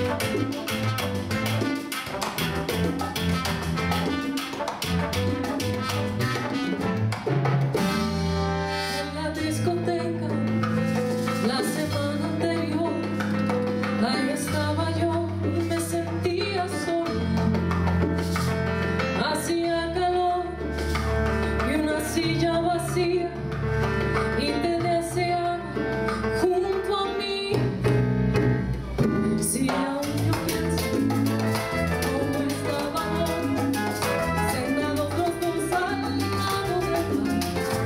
En la discoteca la semana anterior, ahí estaba yo y me sentía sola. Hacía calor y una silla vacía, y te deseaba junto a mí. Si aún yo pienso cómo estábamos sentados los dos al lado del mar,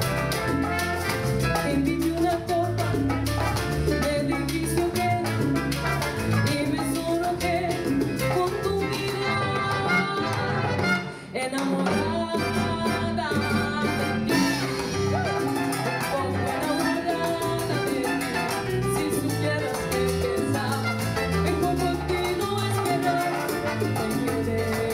te invité una copa, me dijiste que y me sonrojé con tu mirada, enamorada de ti, como enamorada de ti. Si supieras que pensaba mejor por ti no esperar, te quedé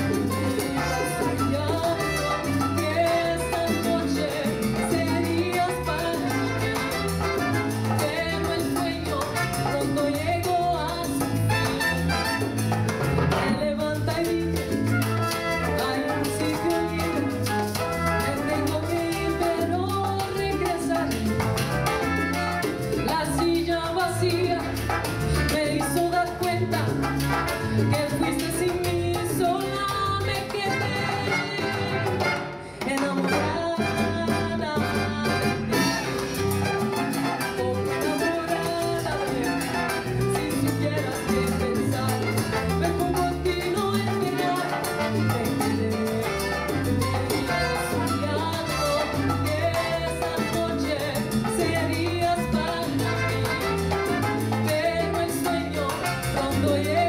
soñando que esta noche serías para mí, pero el sueño pronto llegó a su fin. Me levanta y dije: hay un sitio libre, me tengo que ir, pero regresaré. La silla vacía me hizo dar cuenta que fuiste sin mí, sola me quedé, enamorada de ti, como enamorada de ti. Si supieras que pensar mejor por ti no esperar, te quedé soñando que esa noche serías para mí, pero el sueño pronto llega.